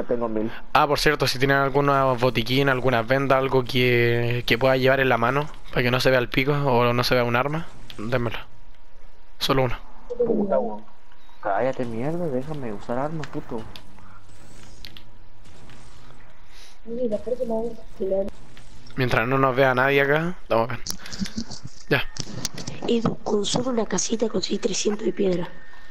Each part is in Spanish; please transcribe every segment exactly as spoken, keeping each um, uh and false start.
ya tengo mil. Ah, por cierto, si tienen alguna botiquín, alguna venda, algo que, que pueda llevar en la mano, para que no se vea el pico o no se vea un arma, démelo. Solo uno. Puta, weón. Cállate, mierda, déjame usar armas, puto. Mira, parece la vez. Mientras no nos vea nadie acá, estamos bien. Ya. Edu, con solo una casita conseguí trescientos de piedra.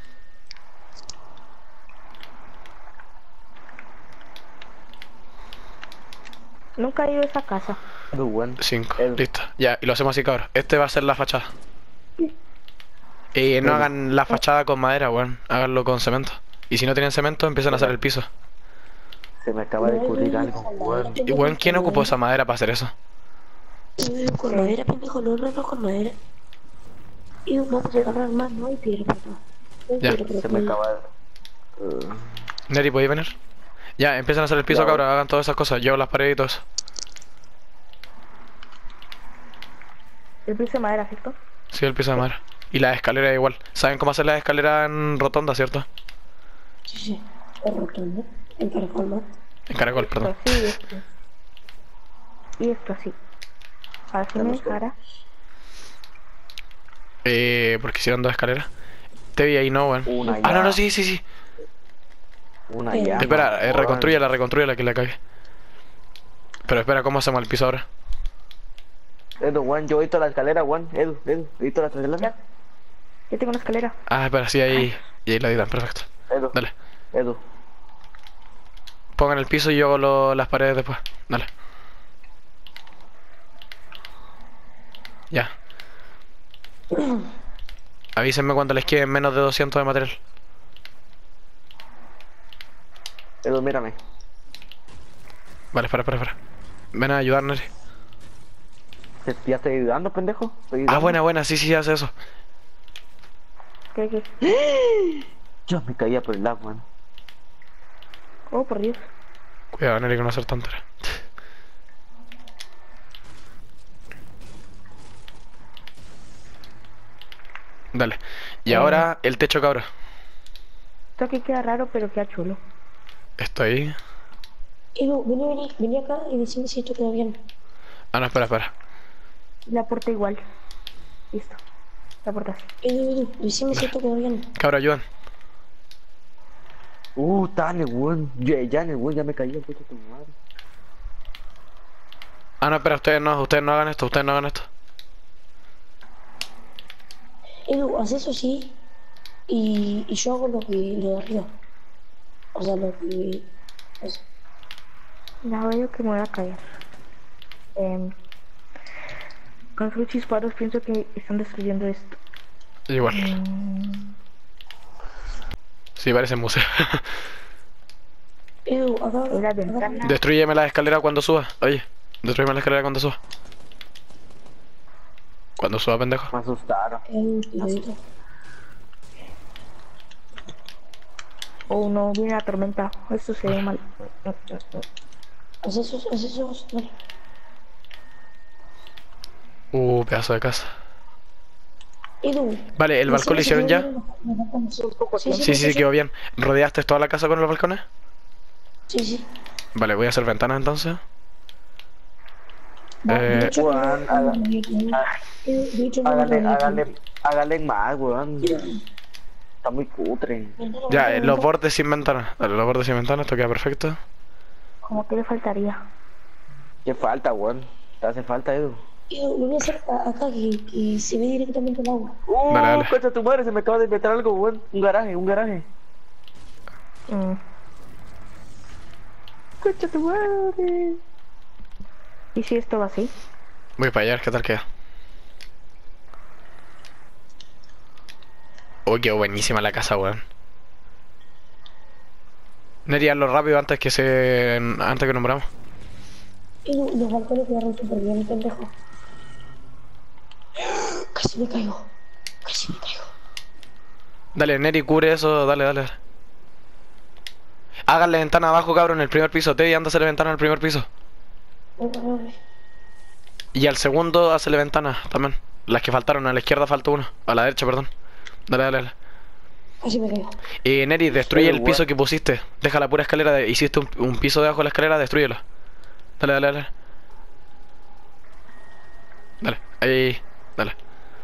Nunca he ido a esa casa. Edu, weón. Cinco. Edu. Listo. Ya, y lo hacemos así, cabrón. Este va a ser la fachada. Y no Edu. hagan la fachada con madera, weón. Háganlo con cemento. Y si no tienen cemento, empiezan a hacer el piso. Se me acaba de ocurrir algo, weón. Y weón, ¿quién ocupó esa madera para hacer eso? Edu, con madera, pendejo, no, no, no, con madera. Edu, vamos a agarrar más, no hay piedra por acá. No hay Ya. piedra por Se acá. me acaba de... Uh, Neri, ¿podéis venir? Ya, empiezan a hacer el piso, Ya, cabrón. Hagan todas esas cosas. Yo las paredes y todo eso. El piso de madera, ¿cierto? Sí, el piso de madera. Y la escalera igual. ¿Saben cómo hacer la escalera en rotonda, cierto? Sí, sí, es rotondo, en caracol, ¿no? En caracol, perdón. Esto así y esto. Y esto así. Así me dejara. Eh, porque hicieron dos escaleras. Te vi ahí, no, weón. Una Ah, no, ya. no, sí, sí, sí. Una Eh, llama. Espera, eh, weón. reconstrúyela, reconstrúyela que la cagué. Pero espera, ¿cómo hacemos el piso ahora? Edu, weón, yo he visto la escalera, weón. Edu, Edu, he visto la escalera. Ya. Yo tengo una escalera. Ah, espera, sí, ahí. Y ahí la editan, perfecto. Edu, Dale. Edu. Pongan el piso y yo hago lo- las paredes después. Dale. Ya. Avísenme cuando les queden menos de doscientos de material. Edu, mírame. Vale, espera, espera, espera. Ven a ayudarnos. ¿Te- ¿Ya estoy ayudando, pendejo? ¿Estoy Ah, ayudando? buena, buena, sí, sí, hace eso. ¿Qué, qué? Yo me caía por el agua, weón. Oh, por Dios. Cuidado, Neri, con no hacer tonteras. Dale. Y Eh. ahora el techo, cabra. Esto aquí queda raro, pero queda chulo. Esto ahí. Edu, vení, vení, vení acá y decime si esto queda bien. Ah, no, espera, espera. La puerta igual. Listo. La puerta así. Edu, Edu, decime si esto queda bien. Cabra, ayudan. Uh, dale, weón. Ya, ya, weón, ya me caí, puta tu madre. Ah, no, espera, ustedes no, ustedes no hagan esto, ustedes no hagan esto. Edu, haz eso sí. Y, y yo hago lo que lo de arriba. O sea, lo que. Eso. Ya veo que me voy a caer. Eh, con sus disparos pienso que están destruyendo esto. Igual. Mm, Sí, parece museo. Edu, acá. En la acá. ventana. Destrúyeme la escalera cuando suba. Oye, destrúyeme la escalera cuando suba. Cuando suba, pendejo. Me asustaron. Edu, cuidadito. Oh no, viene la tormenta. Esto se ve mal. Haz eso, haz eso, dale. Uh, pedazo de casa. Edu. Vale, ¿el balcón lo decime si hicieron quedó ya? bien los- los balcones. Sí, Sí, sí, sí, quedó bien. ¿Rodeaste toda la casa con los balcones? Sí, sí. Vale, voy a hacer ventanas entonces. Va, Eh, de hecho, Juan, no, haga- no, no, no. Edu, de hecho, no, Hágale, no, no, no. hágale, hágale más, weón. Está muy cutre. Ventana, Ya, ventana, eh, los ventana. bordes sin ventanas. Vale, los bordes sin ventanas, esto queda perfecto. Como que le faltaría. ¿Qué falta, weón? ¿Te hace falta, Edu? Edu, lo voy a hacer a- acá que, que se ve directamente el agua. Uh, Dale, dale. concha tu madre, se me acaba de inventar algo, weón. Un garaje, un garaje. Mm. Concha tu madre. ¿Y si esto va así? Voy para allá, a ver qué tal queda. Uy, quedó buenísima la casa, weón. Neri, hazlo rápido antes que se... antes que nombramos. Edu, los balcones quedaron súper bien, pendejo. Casi me caigo. Casi me caigo. Dale, Neri, cubre eso, dale, dale. Háganle ventana abajo, cabrón, en el primer piso. Teddy, anda a hacerle ventana en el primer piso. Venga, venga. Y al segundo, hazle ventana también. Las que faltaron, a la izquierda faltó uno. A la derecha, perdón. Dale, dale, dale. Así me caigo. Eh, Neri, destruye Pero, el piso weón. que pusiste. Deja la pura escalera. De... Hiciste un, un piso debajo de la escalera, destrúyelo. Dale, dale, dale. Dale, ahí, dale.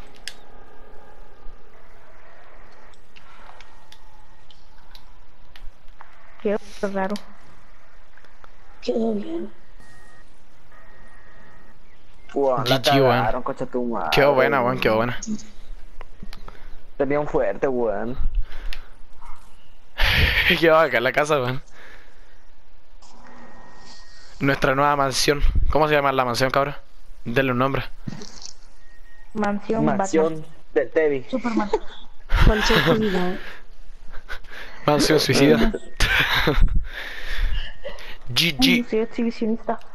Qué raro. Quedó bien. Weón, la G G, weón. cagaron, cocha tu madre. Quedó buena, weón, quedó buena. Tenía un fuerte, weón. Quedó acá en la casa, weón. Nuestra nueva mansión. ¿Cómo se llama la mansión, cabrón? Denle un nombre. Mansión, Mansión del Tevi. Superman. Mansión criminal. Mansión suicida. G G. Soy exhibicionista.